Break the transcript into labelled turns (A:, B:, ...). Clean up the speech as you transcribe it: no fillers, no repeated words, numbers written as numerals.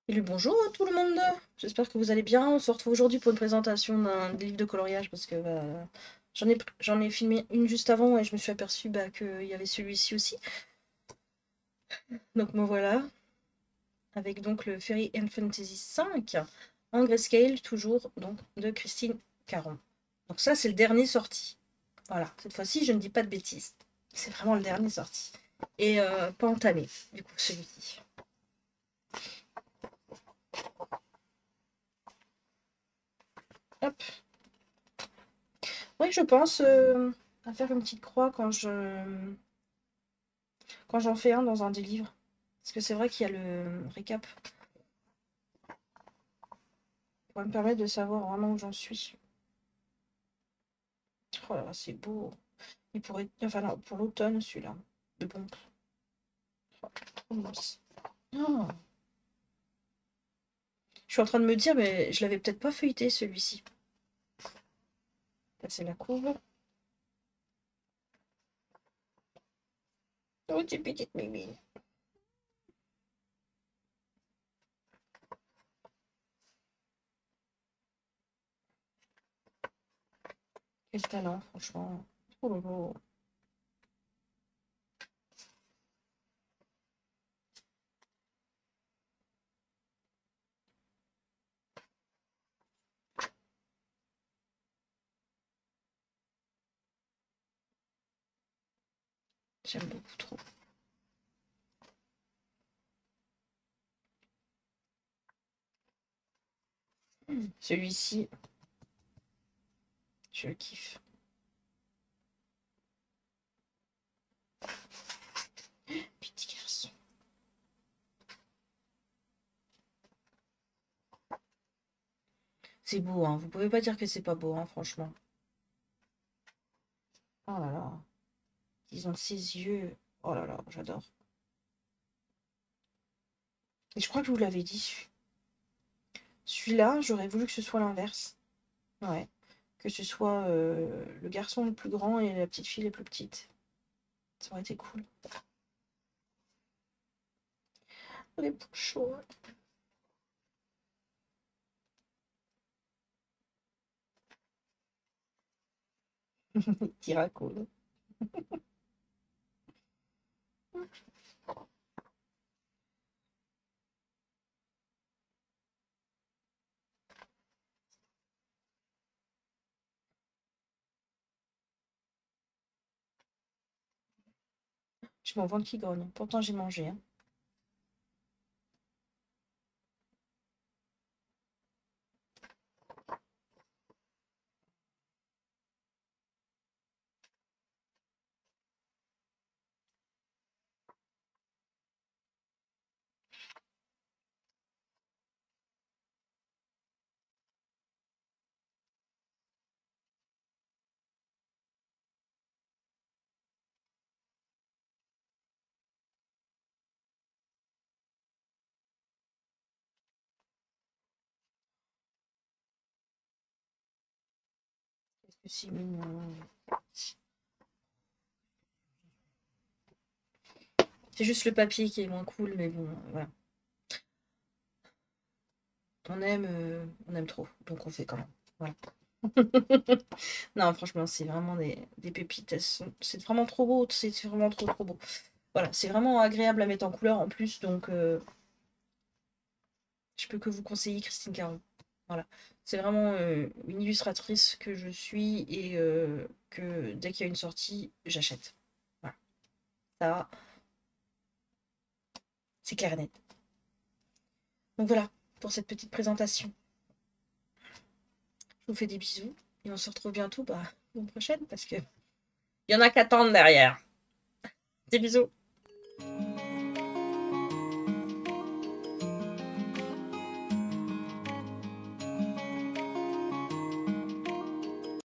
A: Et le bonjour à tout le monde. J'espère que vous allez bien. On se retrouve aujourd'hui pour une présentation d'un livre de coloriage parce que j'en ai filmé une juste avant et je me suis aperçue qu'il y avait celui-ci aussi. Donc me voilà avec donc le Fairy and Fantasy 5 en grayscale toujours donc de Christine Caron. Donc ça c'est le dernier sorti. Voilà, cette fois-ci je ne dis pas de bêtises. C'est vraiment le dernier sorti et pas entamé du coup celui-ci. Hop. Oui, je pense à faire une petite croix quand j'en fais un dans un des livres. Parce que c'est vrai qu'il y a le récap pour me permettre de savoir vraiment où j'en suis. Oh là là, c'est beau. Il pourrait. Enfin, non, pour l'automne, celui-là. De bon. Oh, trop mince. Oh. Je suis en train de me dire, mais je l'avais peut-être pas feuilleté celui-ci. Là, c'est la couve. Oh, tes petites mimines. Quel talent, franchement. Oh là là. J'aime beaucoup trop. Celui-ci, je le kiffe. Petit garçon. C'est beau, hein. Vous pouvez pas dire que c'est pas beau, hein, franchement. Oh là là. Ils ont ses yeux. Oh là là, j'adore. Et je crois que je vous l'avais dit. Celui-là, j'aurais voulu que ce soit l'inverse. Ouais. Que ce soit le garçon le plus grand et la petite fille la plus petite. Ça aurait été cool. Les bouchons. Petit raccoon. Je m'en vante qui grogne. Pourtant, j'ai mangé. Hein. Qu'est-ce que c'est mignon. C'est juste le papier qui est moins cool, mais bon, voilà. On aime trop, donc on fait quand même. Voilà. Non, franchement, c'est vraiment des pépites. C'est vraiment trop beau. C'est vraiment trop, trop beau. Voilà, c'est vraiment agréable à mettre en couleur en plus, donc je peux que vous conseiller Christine Caron. Voilà. C'est vraiment une illustratrice que je suis et que dès qu'il y a une sortie, j'achète. Voilà. Ça, c'est clair et net. Donc voilà pour cette petite présentation. Je vous fais des bisous et on se retrouve bientôt la prochaine parce que il y en a qui attendent derrière. Des bisous.